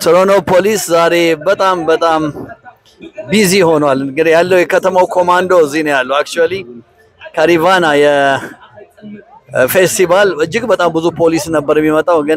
ቶሮንቶ ፖሊስ ዛሬ በጣም ቢዚ ሆኗል እንግዲህ ያለው የከተማው ኮማንዶ እዚህ ነው ያለው አክቹአሊ ካሪቫና የፌስቲቫል እጅግ በጣም ብዙ ፖሊስ ነበር የሚመጣው ግን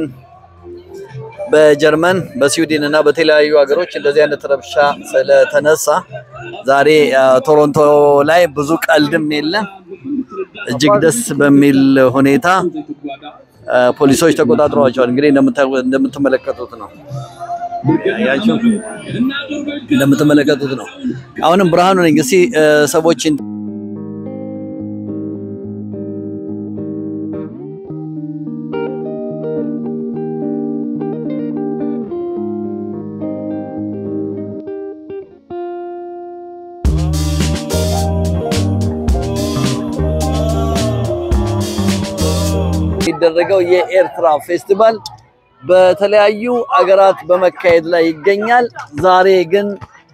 በጀርመን በስዊድን እና በተለያዩ ሀገሮች እንደዚህ አይነት ረብሻ ስለተነሳ ዛሬ ቶሮንቶ ላይ ብዙ ቀልድም የለም እጅግ ደስ በሚል ሁኔታ ፖሊሶች ተቆጣጥረዋቸዋል እንግዲህ እንደምትመለከቱት ነው ያያችሁ እንደምትመለከቱት ነው አሁንም ብርሃኑ ነኝ እስቲ ሰዎችን ይደረገው የኤርትራ ፌስቲቫል በተለያዩ አገራት በመካሄድ ላይ ይገኛል ዛሬ ግን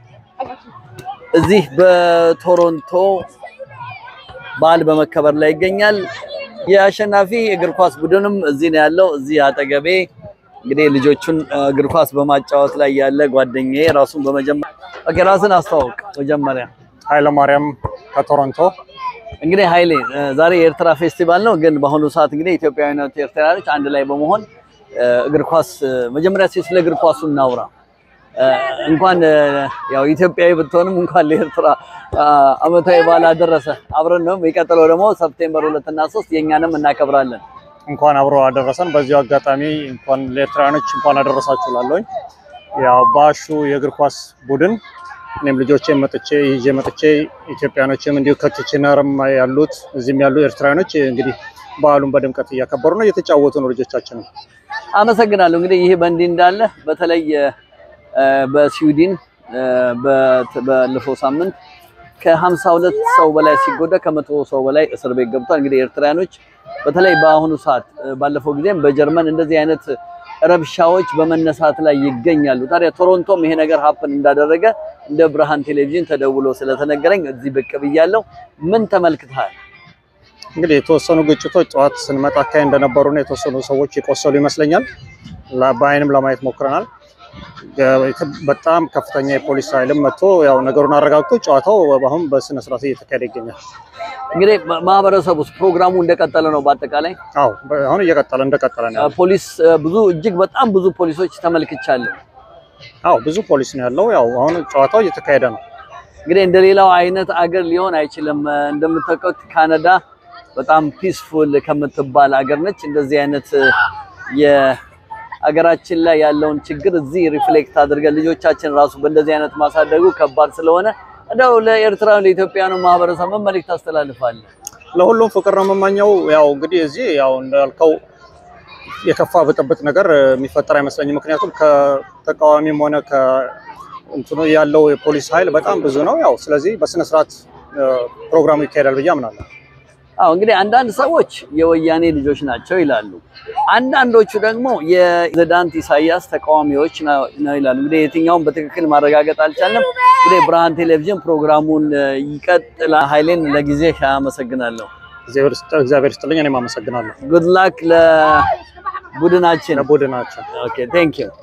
እዚህ በቶሮንቶ ባል በመከበር ላይ ይገኛል የአሸናፊ እግር ኳስ ቡድንም እዚህ ነው ያለው እዚህ አጠገቤ እንግዲህ ልጆቹን እግር ኳስ በማጫወት ላይ ያለ ጓደኛዬ ራሱን በመጀመሪያ ራስን አስተዋውቅ መጀመሪያ ኃይለ ማርያም ከቶሮንቶ እንግዲህ ኃይሌ ዛሬ የኤርትራ ፌስቲቫል ነው ግን በአሁኑ ሰዓት እንግዲህ ኢትዮጵያውያንና ኤርትራውያን አንድ ላይ በመሆን እግር ኳስ መጀመሪያ ስለ እግር ኳሱ እናውራ እንኳን ያው ኢትዮጵያዊ ብትሆንም እንኳን ለኤርትራ አመታዊ በዓል አደረሰ አብረን ነው የሚቀጥለው ደግሞ ሰፕቴምበር 2 እና 3 የኛንም እናከብራለን እንኳን አብሮ አደረሰን በዚሁ አጋጣሚ እንኳን ለኤርትራኖች እንኳን አደረሳችሁ ላለኝ ያው ባሹ የእግር ኳስ ቡድን እኔም ልጆቼን መጥቼ ኢትዮጵያኖችም እንዲሁ ከኪችነርም ያሉት እዚህም ያሉ ኤርትራኖች እንግዲህ በዓሉን በድምቀት እያከበሩ ነው እየተጫወቱ ነው ልጆቻችን አመሰግናለሁ እንግዲህ ይሄ በእንዲ እንዳለ በተለይ በስዊድን ባለፈው ሳምንት ከ52 ሰው በላይ ሲጎዳ ከ100 ሰው በላይ እስር ቤት ገብቷል እንግዲህ ኤርትራኖች በተለይ በአሁኑ ሰዓት ባለፈው ጊዜም በጀርመን እንደዚህ አይነት ረብሻዎች በመነሳት ላይ ይገኛሉ ታዲያ ቶሮንቶም ይሄ ነገር ሀፕን እንዳደረገ እንደ ብርሃን ቴሌቪዥን ተደውሎ ስለተነገረኝ እዚህ ብቅ ብያለሁ ምን ተመልክተሃል እንግዲህ የተወሰኑ ግጭቶች ጧት ስንመጣ አካይ እንደነበሩ ነው የተወሰኑ ሰዎች ይቆሰሉ ይመስለኛል ለባይንም ለማየት ሞክረናል በጣም ከፍተኛ የፖሊስ ኃይልም መጥቶ ያው ነገሩን አረጋግጦ ጨዋታው አሁን በስነ ስርዓት እየተካሄደ ይገኛል እንግዲህ ማህበረሰቡስ ፕሮግራሙ እንደቀጠለ ነው በአጠቃላይ አዎ አሁን እንደቀጠለ ነው ፖሊስ ብዙ እጅግ በጣም ብዙ ፖሊሶች ተመልክቻለሁ አዎ ብዙ ፖሊስ ነው ያለው ያው አሁን ጨዋታው እየተካሄደ ነው እንግዲህ እንደሌላው አይነት አገር ሊሆን አይችልም እንደምታውቁት ካናዳ በጣም ፒስፉል ከምትባል አገር ነች እንደዚህ አይነት የአገራችን ላይ ያለውን ችግር እዚህ ሪፍሌክት አድርገን ልጆቻችን ራሱ በእንደዚህ አይነት ማሳደጉ ከባድ ስለሆነ እንደው ለኤርትራው ለኢትዮጵያኑ ማህበረሰብ መልእክት አስተላልፋለሁ ለሁሉም ፍቅር ነው መማኛው ያው እንግዲህ እዚህ ያው እንዳልከው የከፋ በጥብጥ ነገር የሚፈጠር አይመስለኝም ምክንያቱም ከተቃዋሚም ሆነ ከእንትኑ ያለው የፖሊስ ኃይል በጣም ብዙ ነው ያው ስለዚህ በስነ ስርዓት ፕሮግራሙ ይካሄዳል ብዬ አምናለሁ አው እንግዲህ አንዳንድ ሰዎች የወያኔ ልጆች ናቸው ይላሉ አንዳንዶቹ ደግሞ የፕሬዝዳንት ኢሳያስ ተቃዋሚዎች ነው ይላሉ እንግዲህ የትኛውን በትክክል ማረጋገጥ አልቻለም እንግዲህ ብርሃን ቴሌቪዥን ፕሮግራሙን ይቀጥላል ኃይሌን ለጊዜ አመሰግናለሁ እግዚአብሔር ይስጥልኝ እኔም አመሰግናለሁ good luck ለቡድናችን ኦኬ thank you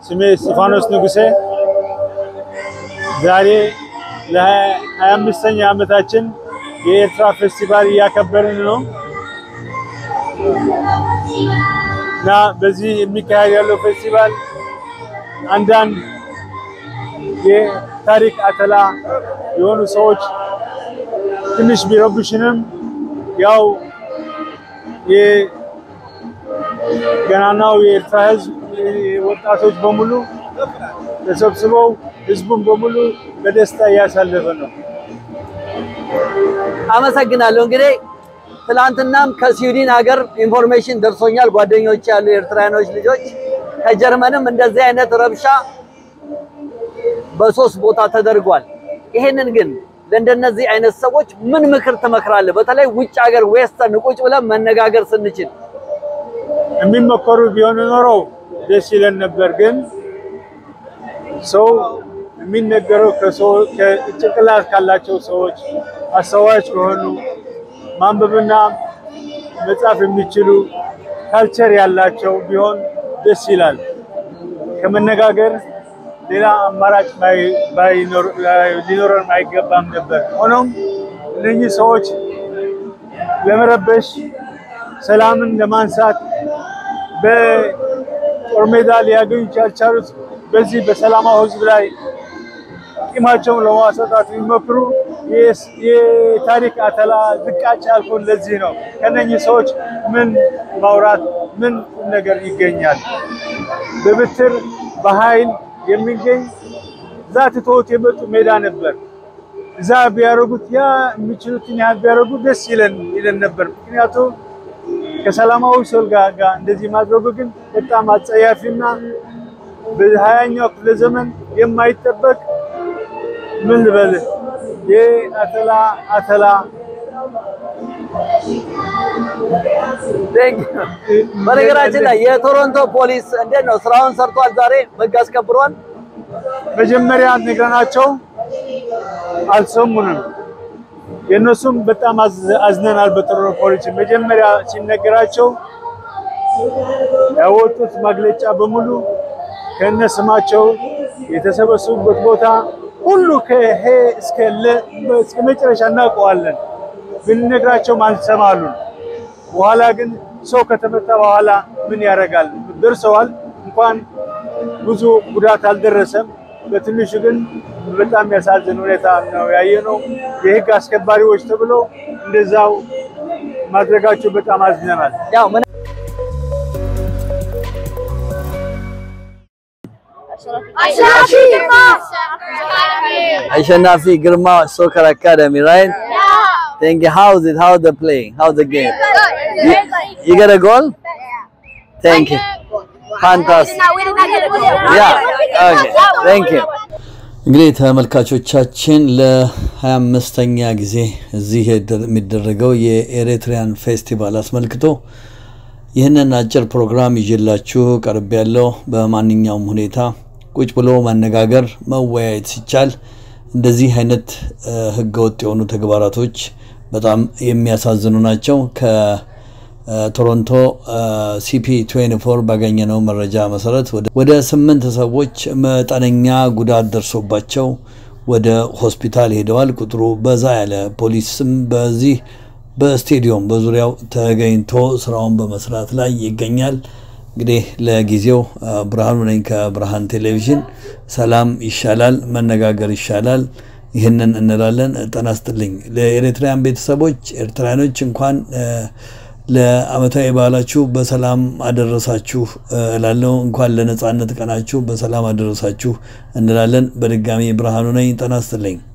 ስሜ ስቲፋኖስ ንጉሴ ዛሬ ለ25ኛ ዓመታችን የኤርትራ ፌስቲቫል ያከበርን ነው እና በዚህ የሚካሄድ ያለው ፌስቲቫል አንዳንድ የታሪክ አተላ የሆኑ ሰዎች ትንሽ ቢረብሽንም ያው የገናናው የኤርትራ ህዝብ ወጣቶች በሙሉ ተሰብስበው ህዝቡን በሙሉ በደስታ ያሳለፈ ነው። አመሰግናለሁ። እንግዲህ ትላንትናም ከስዊድን ሀገር ኢንፎርሜሽን ደርሶኛል። ጓደኞች ያሉ ኤርትራኖች ልጆች ከጀርመንም እንደዚህ አይነት ረብሻ በሶስት ቦታ ተደርጓል። ይሄንን ግን ለእንደነዚህ አይነት ሰዎች ምን ምክር ትመክራለህ? በተለይ ውጭ ሀገር ዌስተርን ቁጭ ብለን መነጋገር ስንችል የሚመከሩ ቢሆን ኖሮ ደስ ይለን ነበር። ግን ሰው የሚነገረው ከጭንቅላት ካላቸው ሰዎች አስተዋዮች ከሆኑ ማንበብና መጻፍ የሚችሉ ካልቸር ያላቸው ቢሆን ደስ ይላል። ከመነጋገር ሌላ አማራጭ ሊኖረን አይገባም ነበር። ሆኖም እነዚህ ሰዎች ለመረበሽ ሰላምን ለማንሳት በጦር ሜዳ ሊያገኙ ያልቻሉት በዚህ በሰላማዊ ህዝብ ላይ ቂማቸውን ለማሳጣት የሚመክሩ የታሪክ አተላ ዝቃጭ ያልኩን ለዚህ ነው። ከነኚህ ሰዎች ምን ማውራት ምን ነገር ይገኛል? በብትር በኃይል የሚገኝ ዛትቶት የመጡ ሜዳ ነበር። እዛ ቢያረጉት ያ የሚችሉትን ያህል ቢያረጉ ደስ ይለን ነበር። ምክንያቱም ከሰላማዊ ሰው ጋር እንደዚህ ማድረጉ ግን በጣም አጸያፊና በ20ኛው ክፍለ ዘመን የማይጠበቅ ምን ልበል የአተላ በነገራችን ላይ የቶሮንቶ ፖሊስ እንዴት ነው ስራውን ሰርቷል? ዛሬ ህግ አስከብሯል? መጀመሪያ ነግረናቸው አልሰሙንም። የነሱም በጣም አዝነናል። በቶሮንቶ ፖሊስ መጀመሪያ ሲነገራቸው ያወጡት መግለጫ በሙሉ ከነስማቸው የተሰበሰቡበት ቦታ ሁሉ ከሄ እስከ መጨረሻ እናውቀዋለን። ብንነግራቸው አልሰማሉን። በኋላ ግን ሰው ከተመታ በኋላ ምን ያደርጋል? ደርሰዋል። እንኳን ብዙ ጉዳት አልደረሰም። በትንሹ ግን በጣም ያሳዝን ሁኔታ ነው ያየነው። የህግ አስከባሪዎች ተብሎ እንደዛው ማድረጋቸው በጣም አዝነናል። ያው Ashanafi Girma Soccer Academy, right? Yeah. Thank you. How's it? How's the playing? How's the game? You got a goal? Thank you. Fantastic. Yeah. Okay. Thank you. እንግዲህ ተመልካቾቻችን ለ25ኛ ጊዜ እዚህ የሚደረገው የኤሪትሪያን ፌስቲቫል አስመልክቶ ይህንን አጭር ፕሮግራም ይዤላችሁ ቀርብ ያለው በማንኛውም ሁኔታ ቁጭ ብሎ መነጋገር መወያየት ሲቻል እንደዚህ አይነት ህገወጥ የሆኑ ተግባራቶች በጣም የሚያሳዝኑ ናቸው። ከቶሮንቶ CP24 ባገኘነው መረጃ መሰረት ወደ 8 ሰዎች መጠነኛ ጉዳት ደርሶባቸው ወደ ሆስፒታል ሄደዋል። ቁጥሩ በዛ ያለ ፖሊስም በዚህ በስቴዲየም በዙሪያው ተገኝቶ ስራውን በመስራት ላይ ይገኛል። እንግዲህ ለጊዜው ብርሃኑ ነኝ ከብርሃን ቴሌቪዥን። ሰላም ይሻላል፣ መነጋገር ይሻላል። ይሄንን እንላለን። ተናስተልኝ ለኤሪትሪያን ቤተሰቦች ኤርትራኖች እንኳን ለአመታዊ በዓላችሁ በሰላም አደረሳችሁ እላለሁ። እንኳን ለነጻነት ቀናችሁ በሰላም አደረሳችሁ እንላለን። በድጋሚ ብርሃኑ ነኝ። ተናስተልኝ